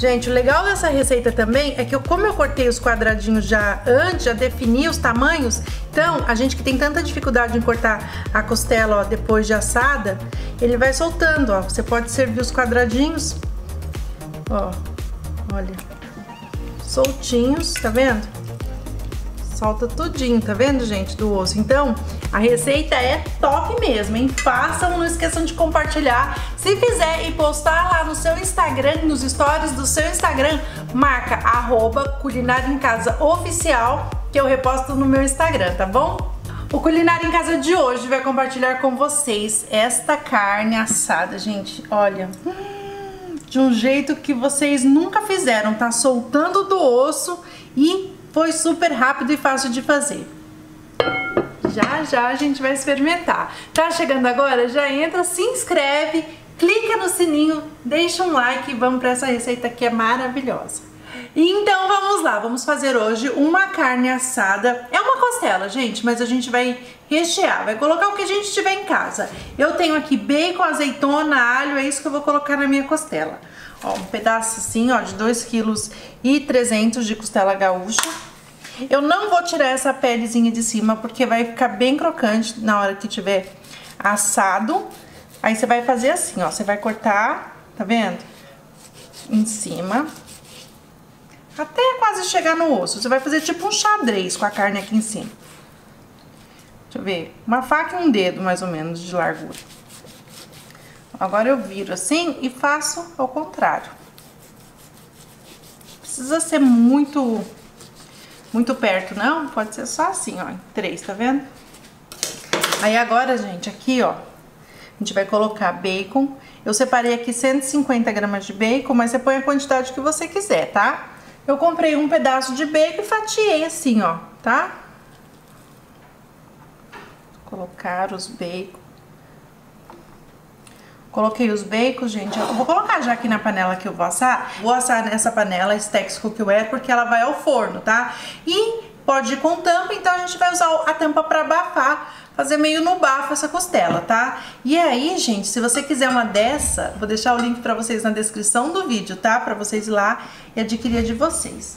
Gente, o legal dessa receita também é que como eu cortei os quadradinhos já antes, já defini os tamanhos, então a gente que tem tanta dificuldade em cortar a costela, ó, depois de assada, ele vai soltando, ó. Você pode servir os quadradinhos, ó, olha, soltinhos, tá vendo? Solta tudinho, tá vendo, gente, do osso. Então, a receita é top mesmo, hein? Façam, não esqueçam de compartilhar. Se fizer e postar lá no seu Instagram, nos stories do seu Instagram, marca @culinariaemcasaoficial, que eu reposto no meu Instagram, tá bom? O Culinária em Casa de hoje vai compartilhar com vocês esta carne assada, gente, olha, de um jeito que vocês nunca fizeram, tá soltando do osso e foi super rápido e fácil de fazer. Já a gente vai experimentar. Tá chegando agora? Já entra, se inscreve, clica no sininho, deixa um like e vamos para essa receita que é maravilhosa. Então vamos lá, vamos fazer hoje uma carne assada. É uma costela, gente, mas a gente vai rechear, vai colocar o que a gente tiver em casa. Eu tenho aqui bacon, azeitona, alho, é isso que eu vou colocar na minha costela. Ó, um pedaço assim, ó, de 2,3 kg de costela gaúcha. Eu não vou tirar essa pelezinha de cima, porque vai ficar bem crocante na hora que tiver assado. Aí você vai fazer assim, ó, você vai cortar, tá vendo? Em cima, até quase chegar no osso. Você vai fazer tipo um xadrez com a carne aqui em cima. Deixa eu ver, uma faca e um dedo mais ou menos de largura. Agora eu viro assim e faço ao contrário. Precisa ser muito perto, não? Pode ser só assim, ó, em 3, tá vendo? Aí agora, gente, aqui, ó, a gente vai colocar bacon. Eu separei aqui 150 gramas de bacon, mas você põe a quantidade que você quiser, tá? Eu comprei um pedaço de bacon e fatiei assim, ó, tá? Vou colocar os bacon. Coloquei os bacons, gente. Eu vou colocar já aqui na panela que eu vou assar. Vou assar nessa panela Stax Cookware porque ela vai ao forno, tá? E pode ir com tampa, então a gente vai usar a tampa para abafar, fazer meio no bafo essa costela, tá? E aí, gente, se você quiser uma dessa, vou deixar o link para vocês na descrição do vídeo, tá? Para vocês ir lá e adquirir a de vocês.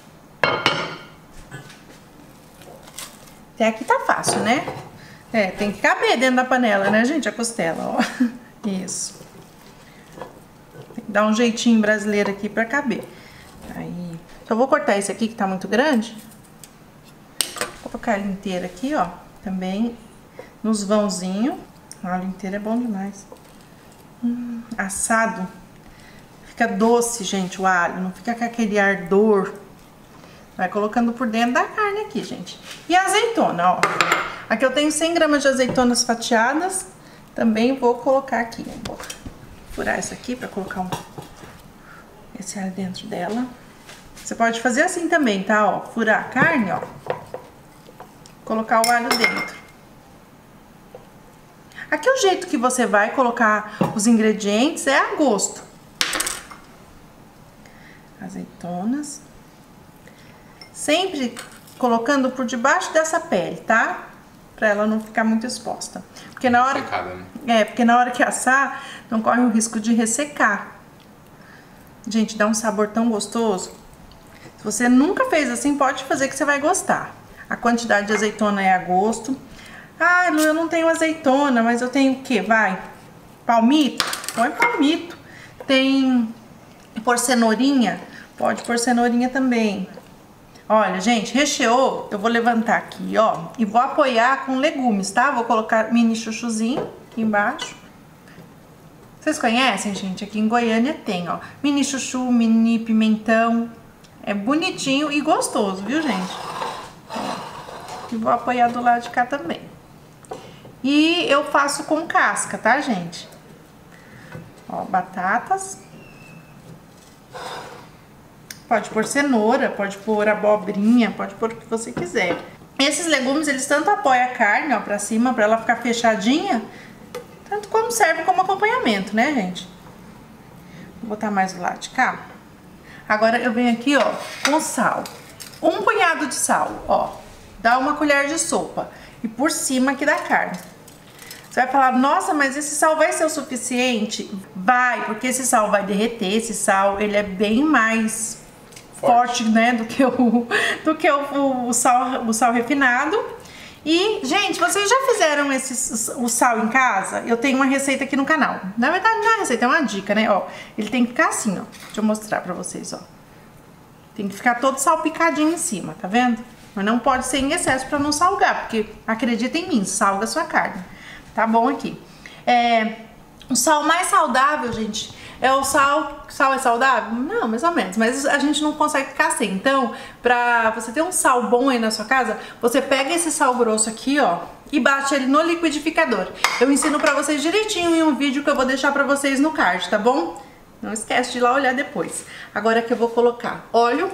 Até aqui tá fácil, né? É, tem que caber dentro da panela, né, gente? A costela, ó. Isso. Tem que dar um jeitinho brasileiro aqui pra caber. Aí, só vou cortar esse aqui que tá muito grande. Vou colocar ele inteiro aqui, ó. Também nos vãozinhos. O alho inteiro é bom demais. Assado. Fica doce, gente, o alho. Não fica com aquele ardor. Vai colocando por dentro da carne aqui, gente. E a azeitona, ó. Aqui eu tenho 100 gramas de azeitonas fatiadas. Também vou colocar aqui, vou furar essa aqui pra colocar esse alho dentro dela. Você pode fazer assim também, tá? Ó, furar a carne, ó, colocar o alho dentro. Aqui o jeito que você vai colocar os ingredientes é a gosto. Azeitonas. Sempre colocando por debaixo dessa pele, tá? Pra ela não ficar muito exposta. Porque na hora, porque na hora que assar, não corre o risco de ressecar. Gente, dá um sabor tão gostoso. Se você nunca fez assim, pode fazer que você vai gostar. A quantidade de azeitona é a gosto. Ah, Lu, eu não tenho azeitona, mas eu tenho o quê? Vai, palmito? Põe palmito. Tem pôr cenourinha? Pode pôr cenourinha também. Olha, gente, recheou, eu vou levantar aqui, ó, e vou apoiar com legumes, tá? Vou colocar mini chuchuzinho aqui embaixo. Vocês conhecem, gente? Aqui em Goiânia tem, ó, mini chuchu, mini pimentão. É bonitinho e gostoso, viu, gente? E vou apoiar do lado de cá também. E eu faço com casca, tá, gente? Ó, batatas. Pode pôr cenoura, pode pôr abobrinha, pode pôr o que você quiser. Esses legumes, eles tanto apoiam a carne, ó, pra cima, pra ela ficar fechadinha, tanto como serve como acompanhamento, né, gente? Vou botar mais do lado de cá. Agora eu venho aqui, ó, com sal. Um punhado de sal, ó. Dá uma colher de sopa. E por cima aqui da carne. Você vai falar, nossa, mas esse sal vai ser o suficiente? Vai, porque esse sal vai derreter, esse sal, ele é bem mais forte, né, do que o sal refinado. E, gente, vocês já fizeram o sal em casa? Eu tenho uma receita aqui no canal. Na verdade, não é uma receita, é uma dica, né? Ó, ele tem que ficar assim, ó. Deixa eu mostrar pra vocês, ó. Tem que ficar todo salpicadinho em cima, tá vendo? Mas não pode ser em excesso pra não salgar, porque, acredita em mim, salga a sua carne. Tá bom aqui. O sal mais saudável, gente, é o sal... Sal é saudável? Não, mais ou menos. Mas a gente não consegue ficar sem. Então, pra você ter um sal bom aí na sua casa, você pega esse sal grosso aqui, ó, e bate ele no liquidificador. Eu ensino pra vocês direitinho em um vídeo que eu vou deixar pra vocês no card, tá bom? Não esquece de ir lá olhar depois. Agora que eu vou colocar óleo.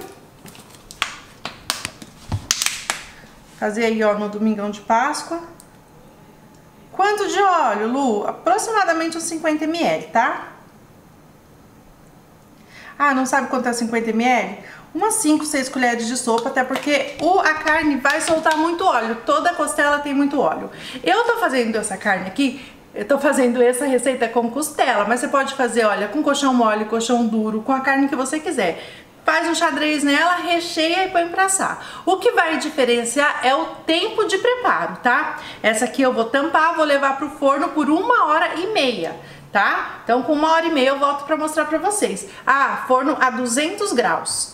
Fazer aí, ó, no domingão de Páscoa. Quanto de óleo, Lu? Aproximadamente uns 50 ml, tá? Ah, não sabe quanto é 50 ml? Umas 5, 6 colheres de sopa, até porque a carne vai soltar muito óleo. Toda costela tem muito óleo. Eu tô fazendo essa carne aqui, eu tô fazendo essa receita com costela, mas você pode fazer, olha, com colchão mole, colchão duro, com a carne que você quiser. Faz um xadrez nela, recheia e põe pra assar. O que vai diferenciar é o tempo de preparo, tá? Essa aqui eu vou tampar, vou levar pro forno por 1h30, tá? Então com 1h30 eu volto pra mostrar pra vocês. Ah, forno a 200 graus.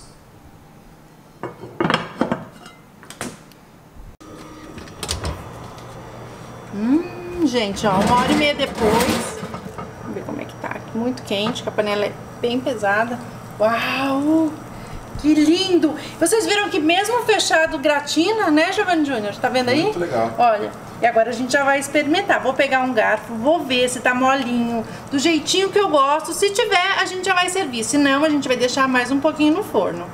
Gente, ó, 1h30 depois. Vamos ver como é que tá. Muito quente, que a panela é bem pesada. Uau! Que lindo! Vocês viram que mesmo fechado gratina, né, Giovanni Júnior? Tá vendo aí? Muito legal. Olha, e agora a gente já vai experimentar. Vou pegar um garfo, vou ver se tá molinho, do jeitinho que eu gosto. Se tiver, a gente já vai servir. Se não, a gente vai deixar mais um pouquinho no forno.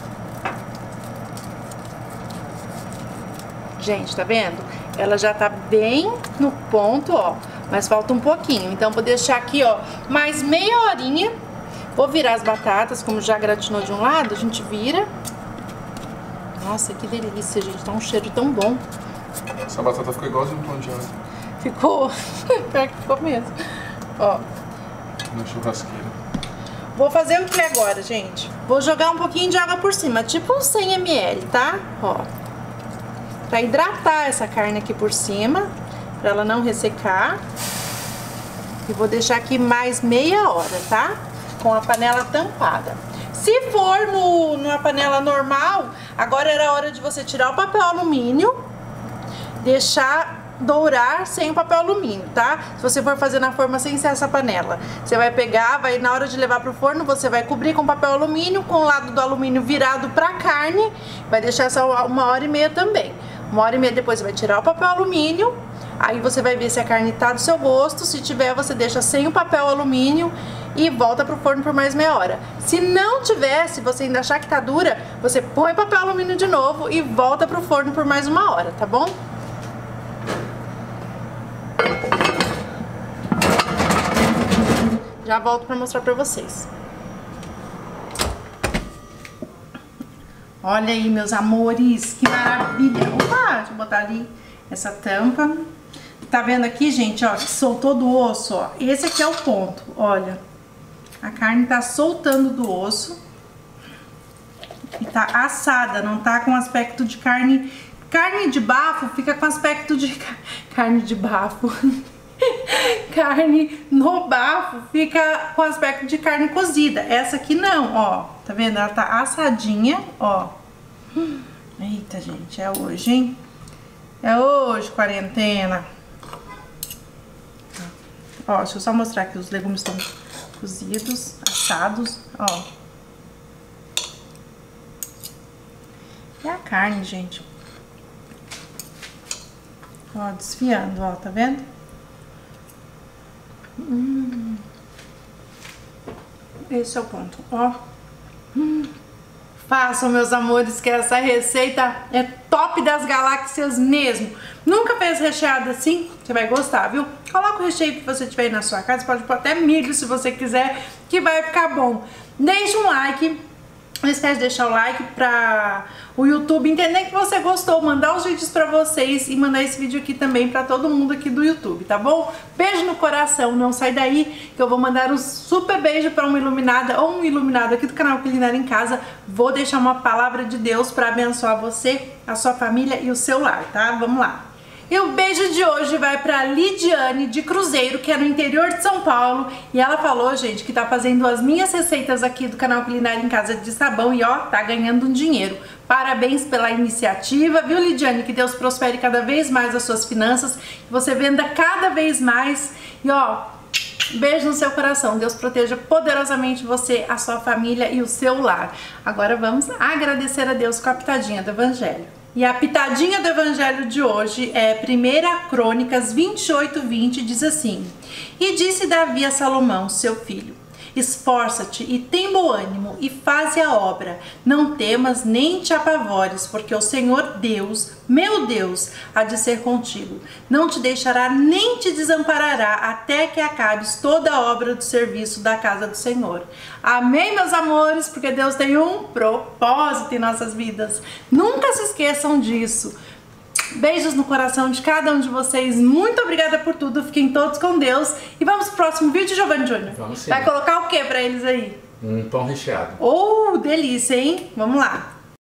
Gente, tá vendo? Ela já tá bem no ponto, ó. Mas falta um pouquinho. Então, vou deixar aqui, ó, mais meia horinha. Vou virar as batatas, como já gratinou de um lado, a gente vira. Nossa, que delícia, gente. Tá um cheiro tão bom. Essa batata ficou igualzinho um pão de alho. Ficou. Pior que ficou mesmo. Ó. Na churrasqueira. Vou fazer o que agora, gente? Vou jogar um pouquinho de água por cima, tipo uns 100 ml, tá? Ó. Pra hidratar essa carne aqui por cima, pra ela não ressecar. E vou deixar aqui mais meia hora, tá? Com a panela tampada. Se for numa panela normal, agora era a hora de você tirar o papel alumínio, deixar dourar sem o papel alumínio, tá? Se você for fazer na forma sem ser essa panela, você vai pegar, na hora de levar pro forno, você vai cobrir com papel alumínio, com o lado do alumínio virado pra carne, vai deixar essa 1h30 também. 1h30 depois você vai tirar o papel alumínio, aí você vai ver se a carne tá do seu gosto. Se tiver, você deixa sem o papel alumínio e volta pro forno por mais meia hora. Se não tiver, se você ainda achar que tá dura, você põe papel alumínio de novo e volta pro forno por mais 1 hora, tá bom? Já volto pra mostrar pra vocês. Olha aí, meus amores, que maravilha. Opa, deixa eu botar ali essa tampa. Tá vendo aqui, gente, ó, que soltou do osso, ó. Esse aqui é o ponto, olha. A carne tá soltando do osso. E tá assada, não tá com aspecto de carne... Carne de bafo fica com aspecto de... Carne de bafo. Carne no bafo fica com aspecto de carne cozida. Essa aqui não, ó. Tá vendo? Ela tá assadinha, ó. Eita, gente, é hoje, hein? É hoje, quarentena. Ó, deixa eu só mostrar que os legumes estão cozidos, assados, ó. E a carne, gente. Ó, desfiando, ó, tá vendo? Esse é o ponto, ó. Façam, meus amores, que essa receita é top das galáxias mesmo. Nunca fez recheado assim? Você vai gostar, viu? Coloca o recheio que você tiver aí na sua casa. Pode pôr até milho se você quiser, que vai ficar bom. Deixa um like. Não esquece de deixar o like para o YouTube entender que você gostou, mandar os vídeos para vocês e mandar esse vídeo aqui também para todo mundo aqui do YouTube, tá bom? Beijo no coração, não sai daí que eu vou mandar um super beijo para uma iluminada ou um iluminado aqui do canal Culinária em Casa. Vou deixar uma palavra de Deus para abençoar você, a sua família e o seu lar, tá? Vamos lá. E o beijo de hoje vai pra Lidiane de Cruzeiro, que é no interior de São Paulo. E ela falou, gente, que tá fazendo as minhas receitas aqui do canal Culinária em Casa de sabão e ó, tá ganhando um dinheiro. Parabéns pela iniciativa, viu, Lidiane? Que Deus prospere cada vez mais as suas finanças, que você venda cada vez mais. E ó, beijo no seu coração. Deus proteja poderosamente você, a sua família e o seu lar. Agora vamos agradecer a Deus com a pitadinha do Evangelho. E a pitadinha do Evangelho de hoje é 1 Crônicas 28:20, diz assim: E disse Davi a Salomão, seu filho: Esforça-te e tem bom ânimo e faze a obra. Não temas nem te apavores, porque o Senhor Deus, meu Deus, há de ser contigo. Não te deixará nem te desamparará até que acabes toda a obra do serviço da casa do Senhor. Amém, meus amores, porque Deus tem um propósito em nossas vidas. Nunca se esqueçam disso. Beijos no coração de cada um de vocês. Muito obrigada por tudo. Fiquem todos com Deus. E vamos pro próximo vídeo, Giovanni Júnior? Vamos sim. Vai colocar o que pra eles aí? Um pão recheado. Delícia, hein? Vamos lá.